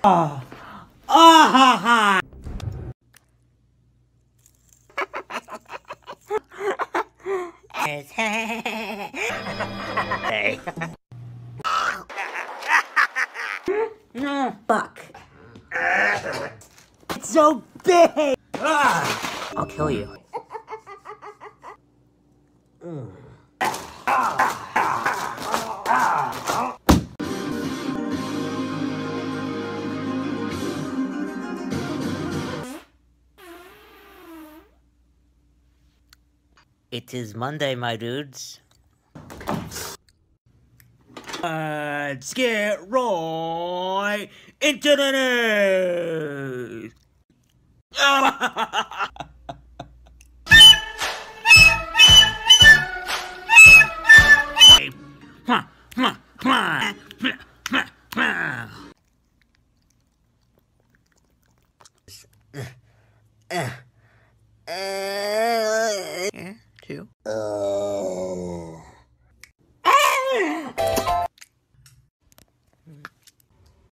Ah. Ah ha ha. Hey. Fuck. It's so big. I'll kill you. It is Monday, my dudes. Let's get right into the news. Yeah, two.